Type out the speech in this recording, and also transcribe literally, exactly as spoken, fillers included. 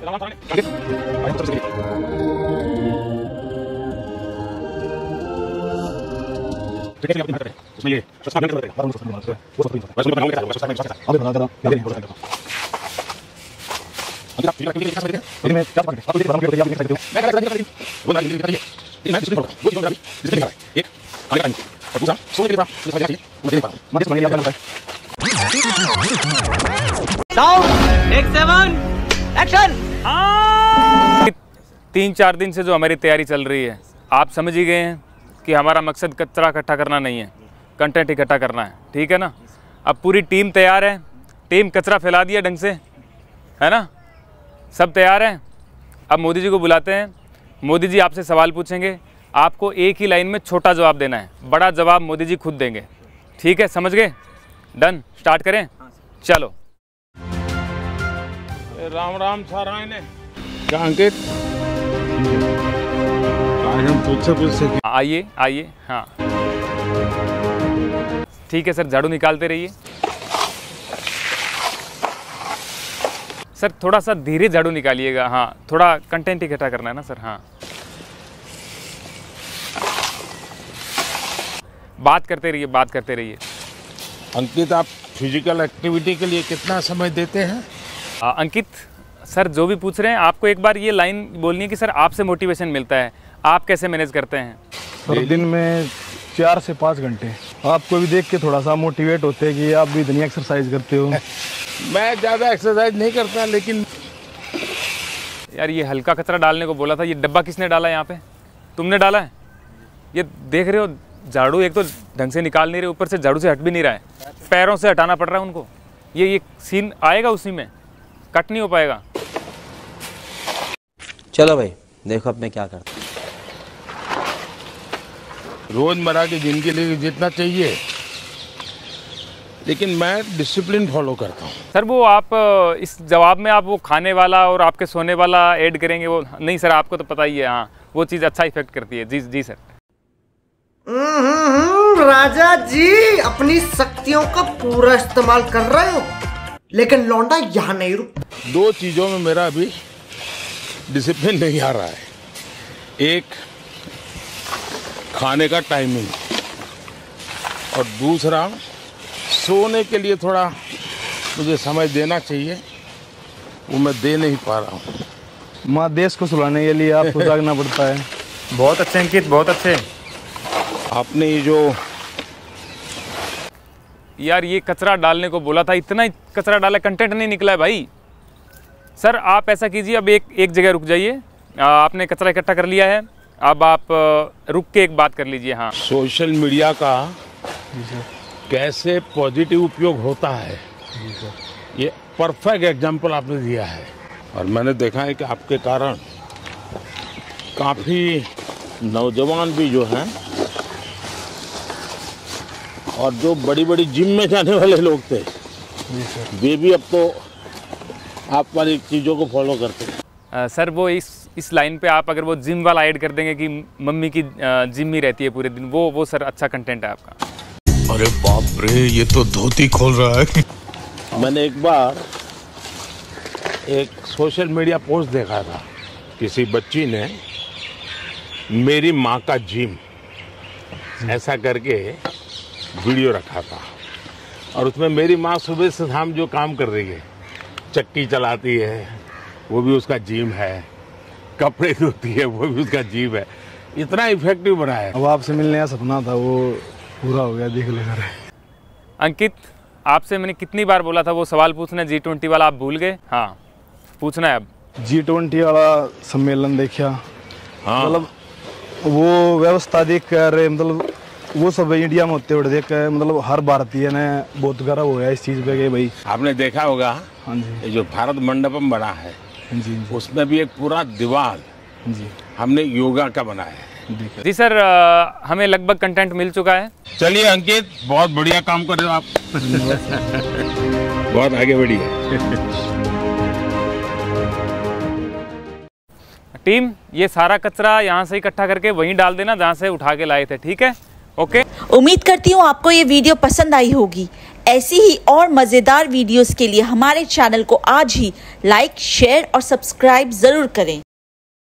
उसमें ये तीन चार दिन से जो हमारी तैयारी चल रही है, आप समझ ही गए हैं कि हमारा मकसद कचरा इकट्ठा करना नहीं है, कंटेंट इकट्ठा करना है, ठीक है ना। अब पूरी टीम तैयार है, टीम कचरा फैला दिया ढंग से, है ना, सब तैयार हैं। अब मोदी जी को बुलाते हैं, मोदी जी आपसे सवाल पूछेंगे, आपको एक ही लाइन में छोटा जवाब देना है, बड़ा जवाब मोदी जी खुद देंगे, ठीक है, समझ गए? डन, स्टार्ट करें, चलो। राम राम सारा ने क्या अंकित, आज हम तुझसे पूछते, आइए आइए, हाँ ठीक है सर, झाड़ू निकालते रहिए सर, थोड़ा सा धीरे झाड़ू निकालिएगा, हाँ थोड़ा कंटेंट इकट्ठा करना है ना सर। हाँ बात करते रहिए, बात करते रहिए। अंकित, आप फिजिकल एक्टिविटी के लिए कितना समय देते हैं? आ, अंकित सर, जो भी पूछ रहे हैं, आपको एक बार ये लाइन बोलनी है कि सर आपसे मोटिवेशन मिलता है, आप कैसे मैनेज करते हैं? सर दिन में चार से पाँच घंटे। आपको भी देख के थोड़ा सा मोटिवेट होते हैं कि आप भी इतनी एक्सरसाइज करते हो। मैं ज़्यादा एक्सरसाइज नहीं करता, लेकिन यार ये हल्का कचरा डालने को बोला था, ये डब्बा किसने डाला है यहाँ पे? तुमने डाला है? ये देख रहे हो झाड़ू एक तो ढंग से निकाल नहीं रहे, ऊपर से झाड़ू से हट भी नहीं रहा है, पैरों से हटाना पड़ रहा है उनको। ये ये सीन आएगा उसी में, कट नहीं हो पाएगा। चलो भाई देखो अब मैं क्या करता हूँ। रोजमर्रा की जिंदगी के लिए जितना चाहिए, लेकिन मैं डिसिप्लिन फॉलो करता हूँ। सर वो आप इस जवाब में आप वो खाने वाला और आपके सोने वाला ऐड करेंगे, वो नहीं सर, आपको तो पता ही है। हाँ वो चीज़ अच्छा इफेक्ट करती है। जी जी सर। राजा जी अपनी शक्तियों का पूरा इस्तेमाल कर रहे हो, लेकिन लौंडा यहाँ नहीं रुक। दो चीज़ों में मेरा अभी डिसिप्लिन नहीं आ रहा है, एक खाने का टाइमिंग और दूसरा सोने के लिए थोड़ा मुझे समय देना चाहिए, वो मैं दे नहीं पा रहा हूँ। माँ देश को सुलाने के लिए आपको जागना पड़ता है। बहुत अच्छे अंकित, बहुत अच्छे। आपने ये जो यार ये कचरा डालने को बोला था, इतना ही कचरा डाला, कंटेंट नहीं निकला है भाई। सर आप ऐसा कीजिए, अब एक एक जगह रुक जाइए, आपने कचरा इकट्ठा कर लिया है, अब आप रुक के एक बात कर लीजिए। हाँ सोशल मीडिया का कैसे पॉजिटिव उपयोग होता है, ये परफेक्ट एग्जाम्पल आपने दिया है। और मैंने देखा है कि आपके कारण काफ़ी नौजवान भी जो हैं और जो बड़ी बड़ी जिम में जाने वाले लोग थे, वे भी अब तो आप वाली चीज़ों को फॉलो करते हैं। आ, सर वो इस इस लाइन पे आप अगर वो जिम वाला ऐड कर देंगे कि मम्मी की जिम ही रहती है पूरे दिन, वो वो सर अच्छा कंटेंट है आपका। अरे बाप रे, ये तो धोती खोल रहा है। मैंने एक बार एक सोशल मीडिया पोस्ट देखा था, किसी बच्ची ने मेरी माँ का जिम ऐसा करके वीडियो रखा था, और उसमें मेरी माँ सुबह से शाम जो काम कर रही है, चक्की चलाती है वो भी उसका जिम है, कपड़े धोती है वो भी उसका जिम है। इतना इफेक्टिव बना है। अब आपसे मिलने का सपना था वो पूरा हो गया, देख लेना। अंकित आपसे मैंने कितनी बार बोला था वो सवाल पूछना, जी ट्वेंटी वाला आप भूल गए। हाँ पूछना है अब। जी ट्वेंटी वाला सम्मेलन देखा, हाँ मतलब वो व्यवस्था देख कर, मतलब वो सब इंडिया में होते हुए देख कर, मतलब हर भारतीय ने बहुत गर्व हुआ इस चीज़ पे कि भाई। आपने देखा होगा, हाँ जी, ये जो भारत मंडपम बना है, जी जी, उसमें भी एक पूरा दीवार जी हमने योगा का बनाया है। जी सर, आ, हमें लगभग कंटेंट मिल चुका है। चलिए अंकित, बहुत बढ़िया काम कर रहे हो आप। बहुत आगे बढ़िए। टीम ये सारा कचरा यहाँ से इकट्ठा करके वहीं डाल देना जहाँ से उठा के लाए थे, ठीक है? ओके। उम्मीद करती हूँ आपको ये वीडियो पसंद आई होगी। ऐसी ही और मज़ेदार वीडियोस के लिए हमारे चैनल को आज ही लाइक, शेयर और सब्सक्राइब ज़रूर करें।